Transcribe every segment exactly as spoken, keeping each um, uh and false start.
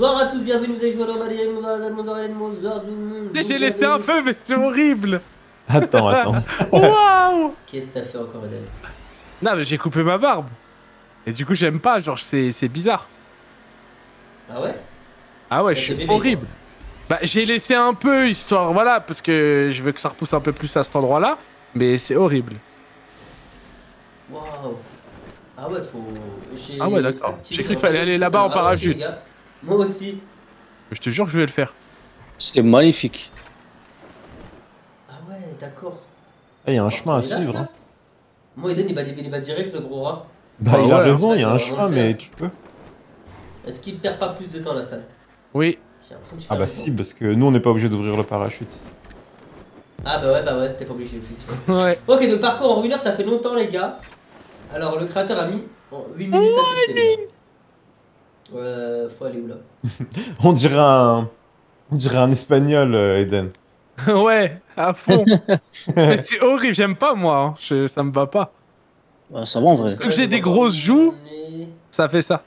Bonsoir à tous, bienvenue, vous avez joué à la J'ai laissé un feu, mais c'est horrible. Attends, attends. Waouh. Qu'est-ce que t'as fait encore, Eden? Non, mais j'ai coupé ma barbe. Et du coup, j'aime pas, genre, c'est bizarre. Ah ouais? Ah ouais, Ça je fait suis bébé, horrible. Bah, j'ai laissé un peu, histoire, voilà, parce que je veux que ça repousse un peu plus à cet endroit-là. Mais c'est horrible. Waouh. Ah ouais, faut... Ah ouais, d'accord. J'ai cru qu'il fallait aller là-bas en parachute. Moi aussi. Je te jure que je vais le faire. C'est magnifique. Ah ouais, d'accord. Il y a un Oh, chemin à il est là, suivre. le Hein. gars. Moi, Eden, il va, il va direct, le gros rat. Bah, Bah il a ouais, raison, hein, il y a un ça, chemin, on va mais le tu peux. Est-ce qu'il perd pas plus de temps, la salle? Oui. J'ai l'impression que tu Ah perds bah du si, temps. parce que nous on n'est pas obligé d'ouvrir le parachute. Ah bah ouais, bah ouais, t'es pas obligé, effectivement. Ouais. Ok, donc parcours en winner, ça fait longtemps, les gars. Alors, le créateur a mis huit minutes à tester, les gars. Euh, faut aller où, là? On dirait un... On dirait un espagnol, euh, Eden. Ouais, à fond. Mais c'est horrible, j'aime pas, moi. Hein. Je... Ça me va pas. Ah, ça va en vrai. Vu que j'ai des grosses joues, ça fait ça.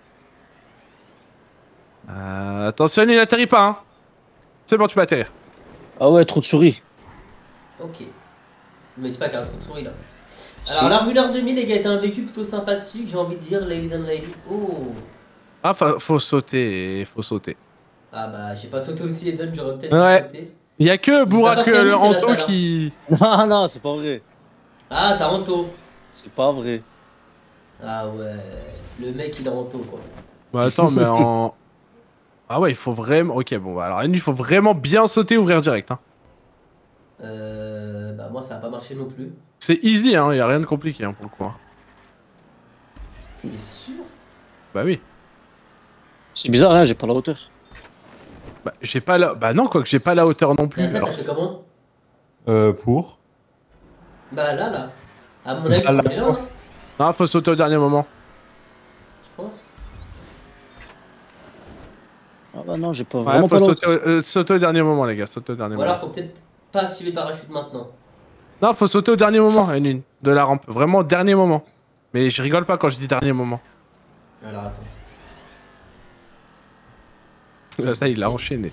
Euh, attention, il n'atterrit pas, hein. C'est bon, tu peux atterrir. Ah ouais, trop de souris. Ok. Mais dis pas qu'il y a un trou de souris là. Si. Alors, l'Armuleur deux mille, les gars, est un véhicule plutôt sympathique, j'ai envie de dire, ladies and ladies. Oh. Ah, faut, faut sauter, faut sauter. Ah bah, j'ai pas sauté aussi, Eden, j'aurais peut-être Ouais. sauté. Il y a que Bourak pas le prévenu, c'est la Anto salle, hein. qui... Non, non, c'est pas vrai. Ah, t'as Anto. C'est pas vrai. Ah ouais. Le mec, il a Anto, quoi. Bah attends, mais en... Ah ouais, il faut vraiment... Ok, bon, bah alors, il faut vraiment bien sauter, ouvrir direct, hein. Euh... Bah, moi, ça a pas marché non plus. C'est easy, hein, y a rien de compliqué, hein, pour le coup. Hein. T'es sûr? Bah oui. C'est bizarre, hein, j'ai pas la hauteur. Bah, j'ai pas la... Bah non, quoi que j'ai pas la hauteur non plus. La salle, alors t'as fait comment? Euh, pour Bah, là, là. À mon avis, Ah, là. faut aller là, hein, Non, faut sauter au dernier moment. je pense. Ah bah non, j'ai pas Ouais, vraiment faut pas la sauter, hauteur. au- euh, sauter au dernier moment, les gars, sauter au dernier Ou alors, moment. faut peut-être pas activer le parachute maintenant. Non, faut sauter au dernier moment, N un, de la rampe. Vraiment au dernier moment. Mais je rigole pas quand je dis dernier moment. Alors, attends. Là, ça, il a enchaîné.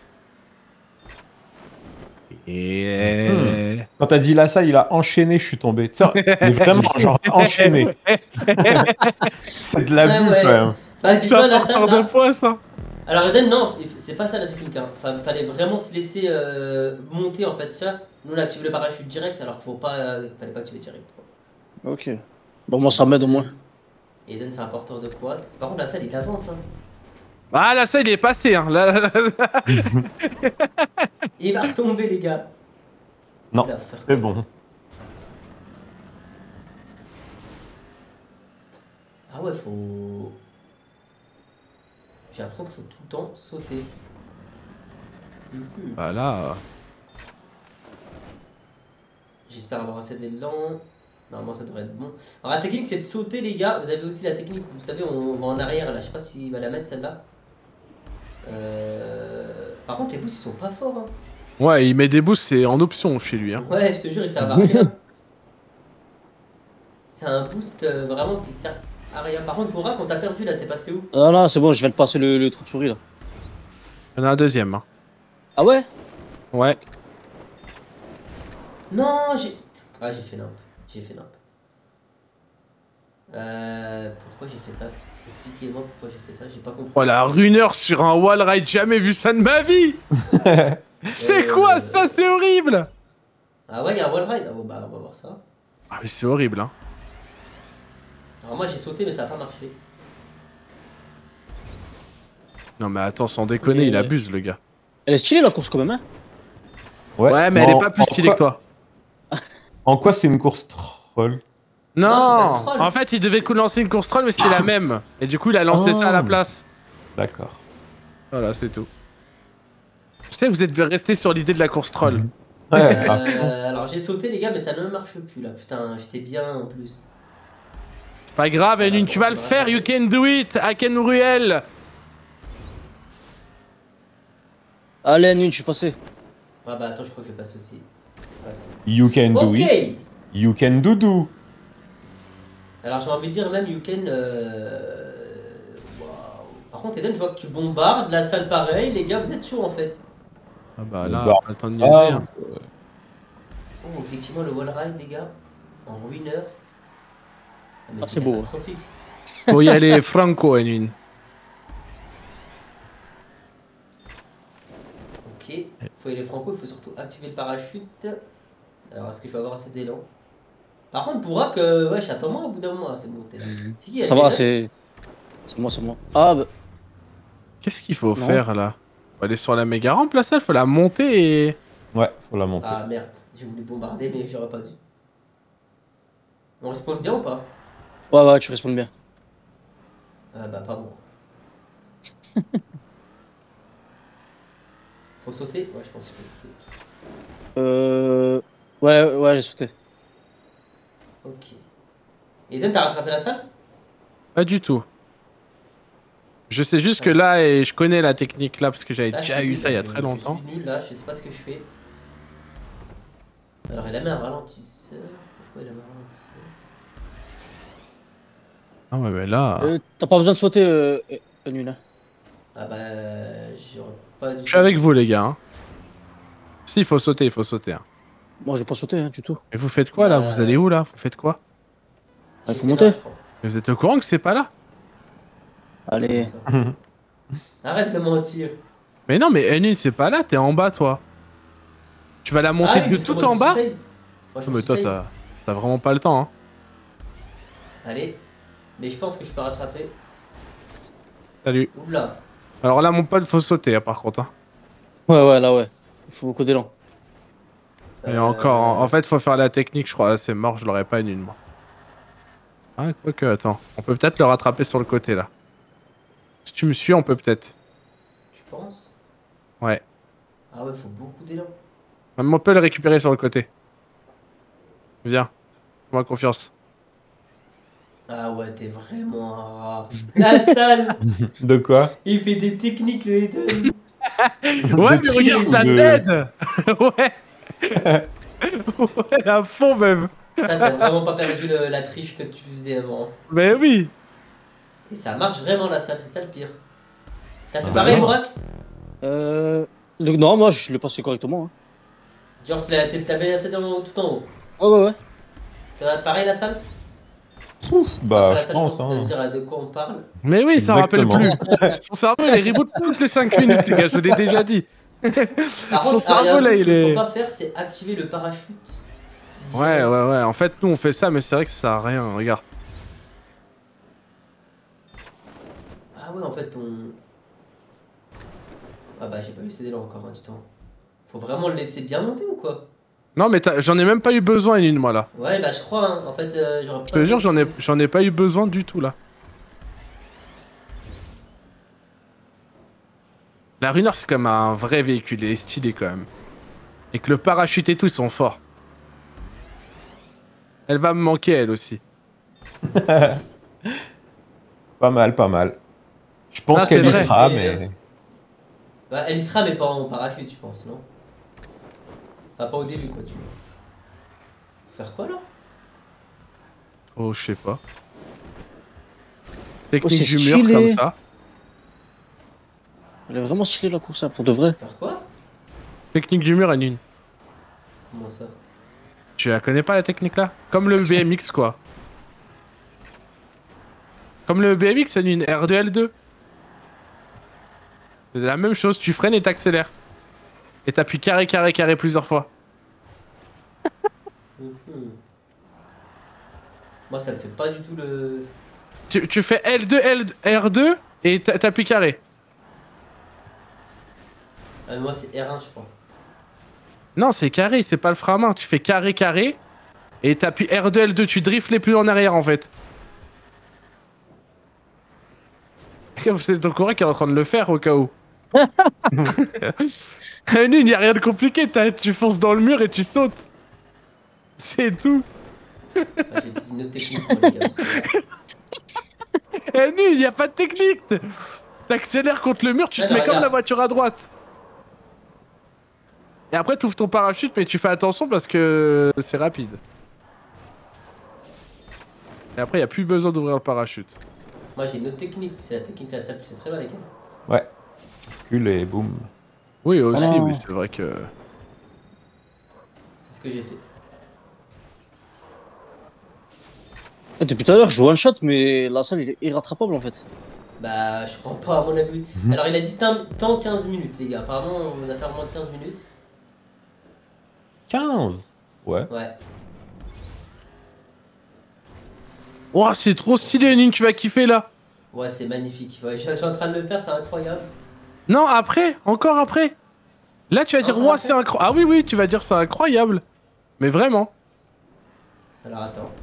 Et... Hmm. Quand t'as dit là ça, il a enchaîné, je suis tombé. Ça, mais vraiment, genre enchaîné. C'est de l'abus Ouais, ouais. quand même. Bah, dis-toi, la salle, porteur de là. poids, ça. Alors Eden, non, c'est pas ça la technique. Hein. Enfin, fallait vraiment se laisser euh, monter en fait. Ça, nous on a activé le parachute direct alors qu'il faut pas, euh, fallait pas activer direct. Quoi. Ok. Bon, moi ça m'aide au moins. Et Eden, c'est un porteur de quoi? Par contre, la salle il avance. Hein. Ah, là, ça, il est passé. Hein. Là, là, là. Il va retomber, les gars. Non, Il va faire- c'est bon. Ah ouais, faut. J'ai l'impression qu'il faut tout le temps sauter. Mhm. Voilà. J'espère avoir assez d'élan. Normalement, ça devrait être bon. Alors, la technique, c'est de sauter, les gars. Vous avez aussi la technique, vous savez, on va en arrière là. Je sais pas s'il va la mettre celle-là. Euh... Par contre, les boosts ils sont pas forts. Hein. Ouais, il met des boosts, c'est en option chez lui. Hein. Ouais, je te jure, il sert à rien. C'est un boost euh, vraiment qui sert à rien. Par contre, Bourak, on t'a perdu là, t'es passé où? Ah non, c'est bon, je viens de passer le, le trou de souris là. Il y en a un deuxième. Hein. Ah ouais? Ouais. Non, j'ai. Ah, j'ai fait nimp. J'ai fait nimp. Euh. Pourquoi j'ai fait ça? Expliquez-moi pourquoi j'ai fait ça, j'ai pas compris. Oh, la runeur sur un wall ride, jamais vu ça de ma vie. C'est Euh, quoi ça? C'est horrible. Ah ouais, il y a un wall ride. Ah bon, bah, on va voir ça. Ah, mais c'est horrible, hein. Alors, moi j'ai sauté, mais ça a pas marché. Non, mais attends, sans déconner, Mais- il abuse, le gars. Elle est stylée la course quand même, hein? Ouais, mais elle est pas plus stylée que toi. En quoi c'est une course troll? Non, Non, c'est pas le troll. en fait, il devait lancer une course troll, mais c'était la même. Et du coup, il a lancé Oh. ça à la place. D'accord. Voilà, c'est tout. Je sais que vous êtes resté sur l'idée de la course troll. Ouais, à fond. Euh, alors j'ai sauté, les gars, mais ça ne marche plus là. Putain, j'étais bien en plus. Pas grave, Elune, tu vas le faire, you can do it, Aken Ruel. Allez, Nune, je suis passé. Ah bah attends, je crois que je passe aussi. Ah, c'est- You can do ok. it. You can do do. Alors j'ai envie de dire même you can. Euh... Waouh. Par contre, Eden, je vois que tu bombardes, la salle pareil, les gars, vous êtes chaud en fait. Ah bah là, Bah, pas le temps de niaiser. Ah, Hein. Oh, effectivement, le wall ride, les gars, en ruineur. Ah, mais Ah, c'est beau. catastrophique. Faut y aller franco, Enuin. Ok, faut y aller franco, il faut surtout activer le parachute. Alors, est-ce que je vais avoir assez d'élan? Par contre, Bourak, euh, wesh, attends-moi au bout d'un moment, ah, c'est bon, t'es là. C'est qui, Ça Eden va, c'est. C'est moi, c'est moi. Ah, bah. Qu'est-ce qu'il faut Non. faire là? Faut aller sur la méga rampe là, ça, faut la monter et. Ouais, faut la monter. Ah merde, j'ai voulu bombarder, mais j'aurais pas dû. On respawn bien ou pas? Ouais, ouais, tu responds bien. Ah bah, pas moi. Faut sauter? Ouais, je pense qu'il faut sauter. Euh. Ouais, ouais, j'ai sauté. Ok. Eden, t'as rattrapé la salle? Pas du tout. Je sais juste que là, et je connais la technique là parce que j'avais Là, je déjà suis eu nul, ça il y a je- très longtemps. Je suis nul là, je sais pas ce que je fais. Alors, il a mis un ralentisseur. Pourquoi il a mis un ralentisseur? Ah ouais, mais là. Euh, T'as pas besoin de sauter, euh, euh, nul, hein. Ah bah, j'aurais pas dû. Je suis avec vous, les gars. Hein. Si, il faut sauter, il faut sauter. Hein. Moi, j'ai pas sauté, hein, du tout. Et vous faites quoi là? Euh, Vous allez où là? Vous faites quoi? Ah, faut J'étais monter. là, je crois. Et vous êtes au courant que c'est pas là? Allez. Arrête de mentir. Mais non, mais Enuin, c'est pas là, t'es en bas toi. Tu vas la monter Ah oui, de parce que tout moi, en je me bas? suis fail. Moi, je Non, me mais suis toi, fail. t'as t'as vraiment pas le temps. Hein. Allez. Mais je pense que je peux rattraper. Salut. Oula. Alors là, mon pote, faut sauter hein, par contre. Hein. Ouais, ouais, là, ouais. Il faut beaucoup d'élan. Et Euh, encore, en, en fait, faut faire la technique, je crois. C'est mort, je l'aurais pas Enuin, moi. Ah, quoique, attends. On peut peut-être le rattraper sur le côté là. Si tu me suis, on peut peut-être. Tu penses? Ouais. Ah ouais, faut beaucoup d'élan. Même on peut le récupérer sur le côté. Viens. Fais-moi confiance. Ah ouais, t'es vraiment un rat. La salle. De quoi? Il fait des techniques, le Eden. Ouais, De mais triche regarde, ou ça de- t'aide. Ouais. Ouais, à fond même. Ça, t'as vraiment pas perdu le- la triche que tu faisais avant. Mais oui. Et ça marche vraiment la salle, c'est ça le pire. T'as fait Ah pareil, non. Bourak? Euh. le- Non, moi, je l'ai passé correctement. Hein. Genre, t'as t'as mis la salle en- tout en haut. Ouais, ouais, ouais. T'as pareil la salle? Bah, Après, la je salle, pense. que Hein. tu vas dire de quoi on parle. Mais oui, ça rappelle Exactement. plus. Son cerveau, il reboot toutes les cinq minutes, les gars. Je vous l'ai déjà dit. Par Son contre, ah, il y a un cerveau, là, truc il qu'il est. faut pas faire, c'est activer le parachute. Ouais, direct. ouais, ouais. En fait, nous, on fait ça, mais c'est vrai que ça sert à rien. Regarde. Ah ouais, en fait, on... Ah bah, j'ai pas eu ces élans encore, hein, du temps. Faut vraiment le laisser bien monter ou quoi? Non, mais t'as- j'en ai même pas eu besoin, une moi, là. Ouais, bah, je crois, hein. En fait, euh, j'aurais Je te jure, j'en ai, j'en ai pas eu besoin du tout, là. La Runner, c'est comme un vrai véhicule. Il est stylé, quand même. Et que le parachute et tout, ils sont forts. Elle va me manquer, elle aussi. Pas mal, pas mal. Je pense Ah, qu'elle c'est y vrai. sera, Et, mais. Bah, elle y sera, mais pas en parachute, je pense, non? Enfin, pas au début, quoi, tu vois. Faut faire quoi, là? Oh, je sais pas. Oh, Technique c'est du mur, stylé. comme ça. Elle est vraiment stylée, la course, hein, pour de vrai. Faire quoi? Technique du mur, Anune. Comment ça? Tu la connais pas, la technique, là? Comme le B M X, quoi. Comme le B M X, Anune. R deux L deux. C'est la même chose, tu freines et t'accélères. Et t'appuies carré, carré, carré plusieurs fois. Mhm. Moi, ça me fait pas du tout le... Tu, tu fais L deux, L, R deux et t'a- t'appuies carré. Ah, mais moi, c'est R un, je crois. Non, c'est carré, c'est pas le frein à main. Tu fais carré, carré et t'appuies R deux, L deux. Tu drifts les plus en arrière en fait. Vous êtes au courant qu'elle est en train de le faire au cas où. Nul, y a rien de compliqué. t'as- Tu fonces dans le mur et tu sautes. C'est tout. Ah, j'ai dit une autre technique, moi, les gars. parce que- Eh, nul, y a pas de technique. T'accélères contre le mur, tu te Attends, mets comme regarde. la voiture à droite. Et après, tu ouvres ton parachute, mais tu fais attention parce que c'est rapide. Et après, y a plus besoin d'ouvrir le parachute. Moi j'ai une autre technique, c'est la technique de la salle, tu sais très bien laquelle. Ouais. Cul et boum. Oui, aussi, Ah. oui, c'est vrai que. C'est ce que j'ai fait. Ah, depuis tout à l'heure, je joue one shot, mais la salle, il est irrattrapable en fait. Bah, je crois pas à mon avis. Mhm. Alors il a dit temps temps quinze minutes, les gars. Apparemment, on va faire moins de quinze minutes. quinze. Ouais. Ouais. Oh, c'est trop stylé, Nune, tu vas kiffer là. Ouais, c'est magnifique. Ouais, je je suis en train de le faire, c'est incroyable. Non, après, encore après. Là, tu vas dire, Encore ouah, après c'est incroyable. Ah oui, oui, tu vas dire, c'est incroyable. Mais vraiment. Alors attends.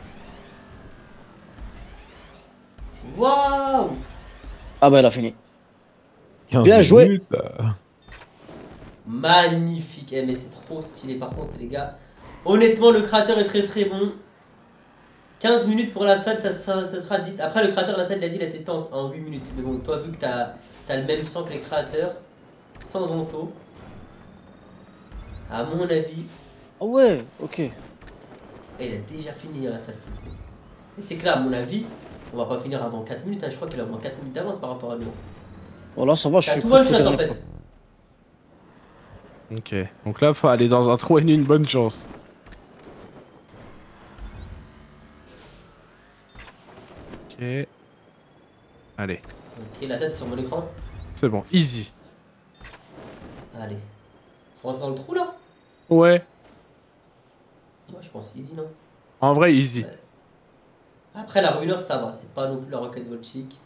Waouh! Ah bah, elle a fini. quinze Bien joué. minutes, là. Magnifique. Eh, mais c'est trop stylé par contre, les gars. Honnêtement, le créateur est très très bon. quinze minutes pour la salle, ça sera, ça sera dix. Après, le créateur de la salle, il a dit qu'il a testé en, en huit minutes. Mais bon, toi, vu que t'as as le même sang que les créateurs, sans onto, à mon avis, Ah ouais, ok. eh, il a déjà fini la salle. Et c'est que là, à mon avis, on va pas finir avant quatre minutes. Hein. Je crois qu'il a au moins quatre minutes d'avance par rapport à nous. Voilà, ça va, je T'as suis tout one presque au shot en dernier, fait. quoi. Ok. Donc là, faut aller dans un trou et une bonne chance. Ok. Allez. Ok, la salle est sur mon écran. C'est bon, easy. Allez. Faut rentrer dans le trou là? Ouais. Moi, je pense easy, non? En vrai, easy. Ouais. Après, la ruineur, ça va. C'est pas non plus la roquette volchique.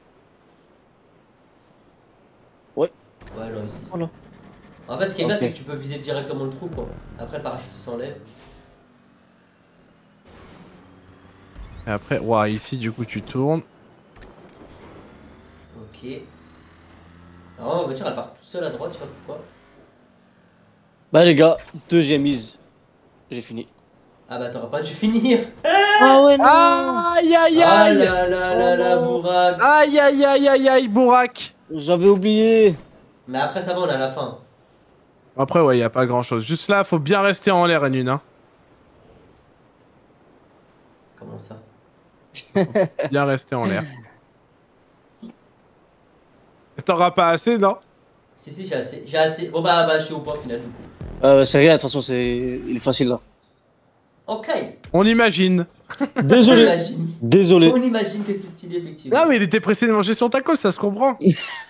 Ouais. Ouais, non, ici. Voilà. En fait, ce qui est bien, Ok. c'est que tu peux viser directement le trou, quoi. Après, le parachute il s'enlève. Et après, ouah, ici, du coup, tu tournes. Ok. Alors, la voiture, elle part toute seule à droite, je sais pas pourquoi. Bah, les gars, deuxième ease. J'ai fini. Ah bah, t'aurais pas dû finir. Ah ouais, non. Aïe, aïe, Ah aïe. là là là là, Oh non. bourraque. Aïe, aïe, aïe, aïe, aïe, Bourak. J'avais oublié. Mais après, ça va, on est à la fin. Après, ouais, y a pas grand chose. Juste là, faut bien rester en l'air, Nune, hein. Comment ça? Bien rester en l'air. T'auras pas assez, non? Si, si, j'ai assez. J'ai assez. Bon, bah, bah, je suis au point final, du coup. Euh, c'est rien, de toute façon, c'est... il est facile là. Ok. On imagine. On Désolé. imagine. Désolé. On imagine que c'est stylé, effectivement. Non, mais il était pressé de manger son taco, ça se comprend.